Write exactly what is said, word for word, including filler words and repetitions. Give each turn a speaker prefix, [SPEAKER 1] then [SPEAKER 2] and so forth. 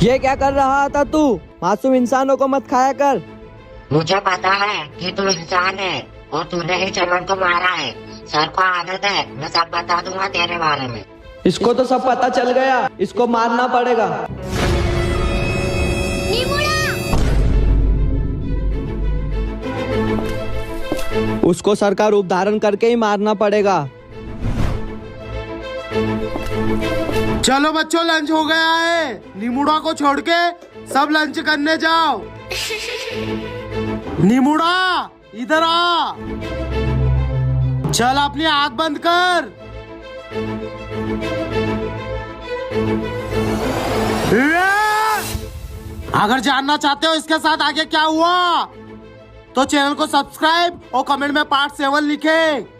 [SPEAKER 1] ये क्या कर रहा था तू? मासूम इंसानों को मत खाया कर।
[SPEAKER 2] मुझे पता है कि तू इंसान है और तूने ही चमन को मारा है। सर को आदत है, मैं सब बता दूंगा तेरे बारे में।
[SPEAKER 1] इसको तो सब पता चल गया, इसको मारना पड़ेगा। उसको सर का रूप धारण करके ही मारना पड़ेगा।
[SPEAKER 3] चलो बच्चों, लंच हो गया है। निमुड़ा को छोड़ के सब लंच करने जाओ। निमुड़ा इधर आ। चल अपनी आंख बंद कर। अगर जानना चाहते हो इसके साथ आगे क्या हुआ तो चैनल को सब्सक्राइब और कमेंट में पार्ट सेवन लिखे।